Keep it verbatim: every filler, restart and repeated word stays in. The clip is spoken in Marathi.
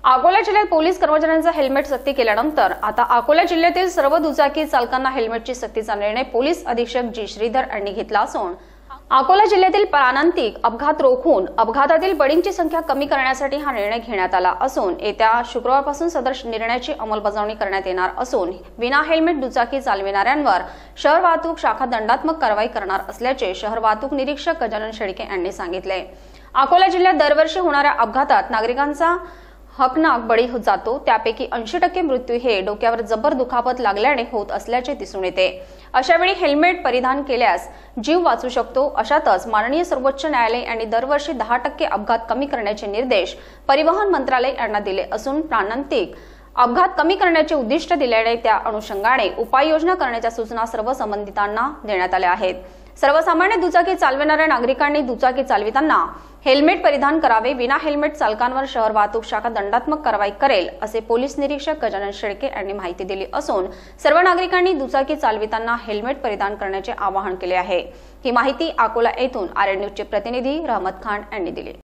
अकोला जिल्ह्यात पोलीस कर्मचाऱ्यांचा हेल्मेट सक्ती केल्यानंतर आता अकोला जिल्ह्यातील सर्व दुचाकी चालकांना हेल्मेटची सक्तीचा निर्णय पोलीस अधीक्षक जी श्रीधर यांनी घेतला असून अकोला जिल्ह्यातील प्राणांतिक अपघात रोखून अपघातातील बळींची संख्या कमी करण्यासाठी हा निर्णय घेण्यात आला असून येत्या शुक्रवारपासून सदर निर्णयाची अंमलबजावणी करण्यात येणार असून विना हेल्मेट दुचाकी चालविणाऱ्यांवर शहर वाहतूक शाखा दंडात्मक कारवाई करणार असल्याचे शहर वाहतूक निरीक्षक गजानन शेळके यांनी सांगितले। अकोला जिल्ह्यात दरवर्षी होणाऱ्या अपघातात नागरिकांचा हकनाक बळी होत जातो, त्यापैकी ऐंशी टक्के मृत्यू हे डोक्यावर जबर दुखापत लागल्याने होत असल्याचे दिसून येते। अशावेळी हेल्मेट परिधान केल्यास जीव वाचू शकतो। अशातच माननीय सर्वोच्च न्यायालय यांनी दरवर्षी दहा टक्के अपघात कमी करण्याचे निर्देश परिवहन मंत्रालय यांना दिले असून प्राणांतिक अपघात कमी करण्याचे उद्दिष्ट दिल्याने त्या अनुषंगाने उपाययोजना करण्याच्या सूचना सर्व संबंधितांना देण्यात आल्या आहेत। सर्वसामान्य दुचाकी चालविणाऱ्या नागरिकांनी दुचाकी चालविताना हेल्मेट परिधान करावे। विना हेल्मेट चालकांवर शहर वाहतूक शाखा दंडात्मक कारवाई करेल असे पोलीस निरीक्षक गजानन शेळके यांनी माहिती दिली असून सर्व नागरिकांनी दुचाकी चालविताना हेल्मेट परिधान करण्याचे आवाहन केले आहे। ही माहिती अकोला येथून आर एन न्यूजचे प्रतिनिधी रहमत खान यांनी दिली।